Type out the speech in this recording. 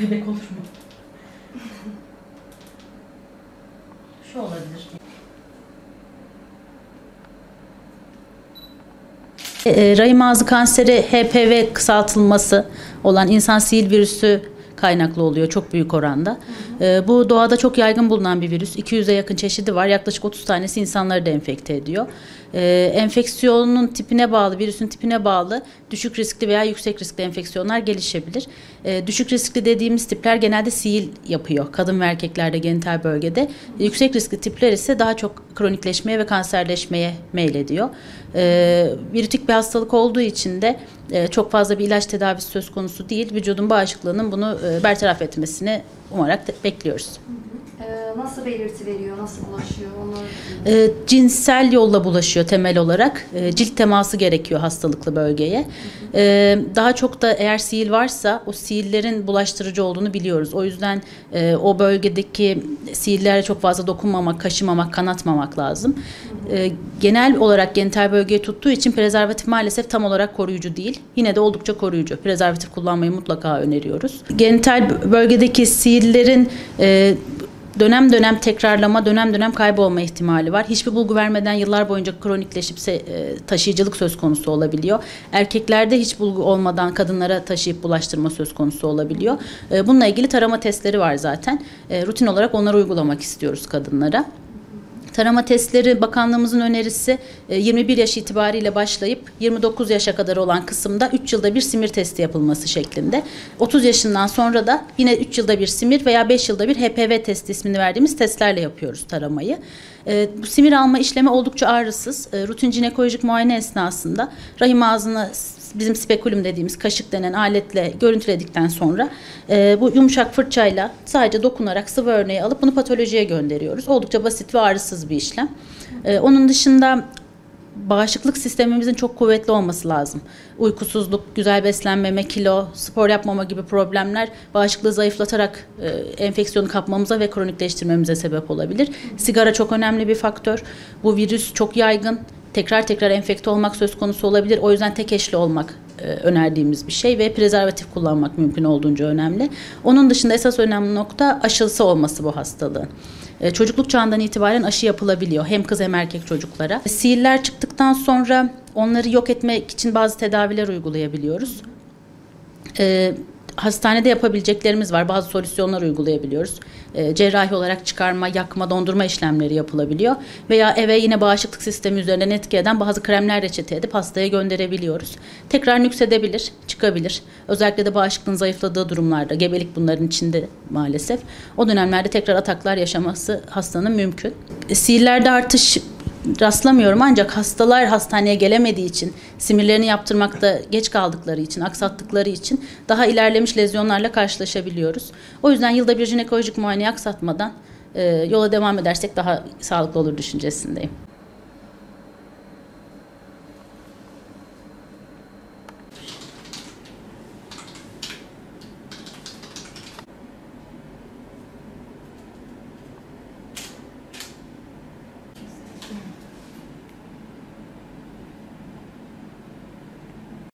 Bebek olur mu? Şu olabilir. Rahim ağzı kanseri HPV kısaltılması olan insan sihir virüsü kaynaklı oluyor çok büyük oranda. Bu doğada çok yaygın bulunan bir virüs. 200'e yakın çeşidi var. Yaklaşık 30 tanesi insanları da enfekte ediyor. Enfeksiyonun tipine bağlı, virüsün tipine bağlı düşük riskli veya yüksek riskli enfeksiyonlar gelişebilir. Düşük riskli dediğimiz tipler genelde sihir yapıyor. Kadın ve erkeklerde genital bölgede. Yüksek riskli tipler ise daha çok kronikleşmeye ve kanserleşmeye meylediyor. Virütik bir hastalık olduğu için de çok fazla bir ilaç tedavisi söz konusu değil. Vücudun bağışıklığının bunu bertaraf etmesini umarak bekliyoruz. Nasıl belirti veriyor, nasıl bulaşıyor? Cinsel yolla bulaşıyor temel olarak. Cilt teması gerekiyor hastalıklı bölgeye. Daha çok da eğer sihir varsa o sihirlerin bulaştırıcı olduğunu biliyoruz. O yüzden o bölgedeki sihirlere çok fazla dokunmamak, kaşımamak, kanatmamak lazım. Genel olarak genital bölgeyi tuttuğu için prezervatif maalesef tam olarak koruyucu değil. Yine de oldukça koruyucu. Prezervatif kullanmayı mutlaka öneriyoruz. Genital bölgedeki sihirlerin dönem dönem tekrarlama, dönem dönem kaybolma ihtimali var. Hiçbir bulgu vermeden yıllar boyunca kronikleşip taşıyıcılık söz konusu olabiliyor. Erkeklerde hiç bulgu olmadan kadınlara taşıyıp bulaştırma söz konusu olabiliyor. Bununla ilgili tarama testleri var zaten. Rutin olarak onları uygulamak istiyoruz kadınlara. Tarama testleri bakanlığımızın önerisi 21 yaş itibariyle başlayıp 29 yaşa kadar olan kısımda 3 yılda bir simir testi yapılması şeklinde. 30 yaşından sonra da yine 3 yılda bir simir veya 5 yılda bir HPV testi ismini verdiğimiz testlerle yapıyoruz taramayı. Bu simir alma işlemi oldukça ağrısız. Rutin jinekolojik muayene esnasında rahim ağzına bizim spekulum dediğimiz kaşık denen aletle görüntüledikten sonra bu yumuşak fırçayla sadece dokunarak sıvı örneği alıp bunu patolojiye gönderiyoruz. Oldukça basit ve ağrısız bir işlem. Onun dışında bağışıklık sistemimizin çok kuvvetli olması lazım. Uykusuzluk, güzel beslenmeme, kilo, spor yapmama gibi problemler bağışıklığı zayıflatarak enfeksiyonu kapmamıza ve kronikleştirmemize sebep olabilir. Sigara çok önemli bir faktör. Bu virüs çok yaygın. Tekrar tekrar enfekte olmak söz konusu olabilir. O yüzden tek eşli olmak önerdiğimiz bir şey ve prezervatif kullanmak mümkün olduğunca önemli. Onun dışında esas önemli nokta aşısı olması bu hastalığın. Çocukluk çağından itibaren aşı yapılabiliyor. Hem kız hem erkek çocuklara. Sihirler çıktıktan sonra onları yok etmek için bazı tedaviler uygulayabiliyoruz. Hastanede yapabileceklerimiz var. Bazı solüsyonlar uygulayabiliyoruz. Cerrahi olarak çıkarma, yakma, dondurma işlemleri yapılabiliyor. Veya eve yine bağışıklık sistemi üzerinden etki eden bazı kremler reçete edip hastaya gönderebiliyoruz. Tekrar nüksedebilir, çıkabilir. Özellikle de bağışıklığın zayıfladığı durumlarda, gebelik bunların içinde maalesef. O dönemlerde tekrar ataklar yaşaması hastanın mümkün. Sihirlerde artış rastlamıyorum ancak hastalar hastaneye gelemediği için, simirlerini yaptırmakta geç kaldıkları için, aksattıkları için daha ilerlemiş lezyonlarla karşılaşabiliyoruz. O yüzden yılda bir jinekolojik muayeneyi aksatmadan yola devam edersek daha sağlıklı olur düşüncesindeyim.